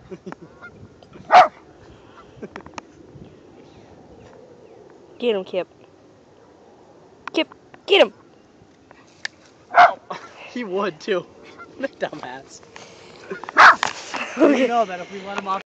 Get him, Kip. Kip, get him. He would too. Dumbass. Okay. You know that if we let him off